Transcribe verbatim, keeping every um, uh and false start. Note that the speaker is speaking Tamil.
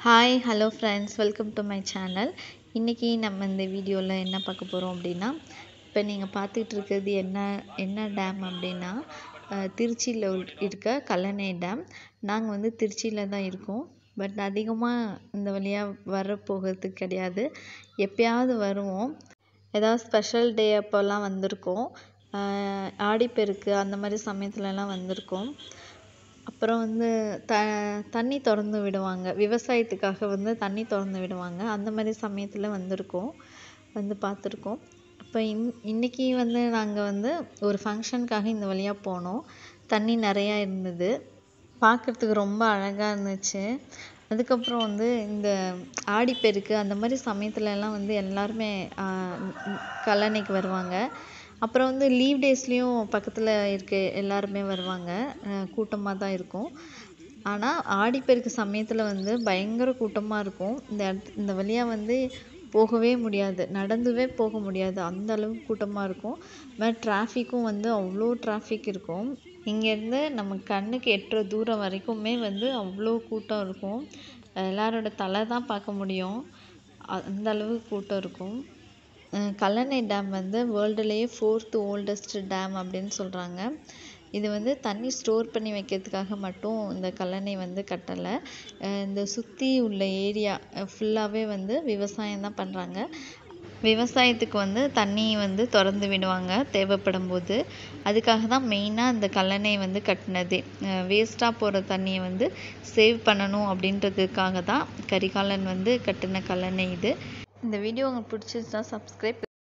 Hi hello friends, welcome to my channel. இன்றைக்கி நம்ம இந்த வீடியோவில் என்ன பார்க்க போகிறோம் அப்படின்னா, இப்போ நீங்கள் பார்த்துட்டு இருக்கிறது என்ன என்ன டேம் அப்படின்னா திருச்சியில் இருக்க கல்லணை டேம். நாங்கள் வந்து திருச்சியில் தான் இருக்கோம். பட் அதிகமாக இந்த வழியாக வர போகிறது கிடையாது. எப்பயாவது வருவோம். ஏதாவது ஸ்பெஷல் டே அப்போல்லாம் வந்திருக்கோம். ஆடிப்பெருக்கு அந்த மாதிரி சமயத்துலலாம் வந்திருக்கோம். அப்புறம் வந்து த தண்ணி திறந்து விடுவாங்க, விவசாயத்துக்காக வந்து தண்ணி திறந்து விடுவாங்க. அந்த மாதிரி சமயத்தில் வந்திருக்கோம், வந்து பார்த்துருக்கோம். அப்போ இன் இன்றைக்கி வந்து நாங்கள் வந்து ஒரு ஃபங்க்ஷனுக்காக இந்த வழியாக போனோம். தண்ணி நிறையா இருந்தது, பார்க்குறதுக்கு ரொம்ப அழகாக இருந்துச்சு. அதுக்கப்புறம் வந்து இந்த ஆடிப்பெருக்கு அந்த மாதிரி சமயத்துலலாம் வந்து எல்லாருமே கல்லணைக்கு வருவாங்க. அப்புறம் வந்து லீவ் டேஸ்லேயும் பக்கத்தில் இருக்க எல்லாருமே வருவாங்க, கூட்டமாக தான் இருக்கும். ஆனால் ஆடிப்பெருக்கு சமயத்தில் வந்து பயங்கர கூட்டமாக இருக்கும். இந்த இந்த வழியாக வந்து போகவே முடியாது, நடந்துவே போக முடியாது, அந்த அளவுக்கு கூட்டமாக இருக்கும். மாதிரி டிராஃபிக்கும் வந்து அவ்வளோ டிராஃபிக் இருக்கும். இங்கேருந்து நம்ம கண்ணுக்கு எட்டுற தூரம் வரைக்குமே வந்து அவ்வளோ கூட்டம் இருக்கும். எல்லாரோட தலை தான் பார்க்க முடியும், அந்த அளவுக்கு கூட்டம் இருக்கும். கல்லணை டேம் வந்து வேர்ல்டுலேயே ஃபோர்த்து ஓல்டஸ்ட் டேம் அப்படின்னு சொல்கிறாங்க. இது வந்து தண்ணி ஸ்டோர் பண்ணி வைக்கிறதுக்காக மட்டும் இந்த கல்லணை வந்து கட்டலை. இந்த சுற்றி உள்ள ஏரியா ஃபுல்லாகவே வந்து விவசாயம் தான் பண்ணுறாங்க. விவசாயத்துக்கு வந்து தண்ணி வந்து திறந்து விடுவாங்க தேவைப்படும் போது. அதுக்காக தான் மெயினாக இந்த கல்லணை வந்து கட்டினதே. வேஸ்ட்டாக போகிற தண்ணியை வந்து சேவ் பண்ணணும் அப்படின்றதுக்காக தான் கரிகாலன் வந்து கட்டின கல்லணை இது. இந்த வீடியோ உங்களுக்கு பிடிச்சிருந்தா சப்ஸ்கிரைப்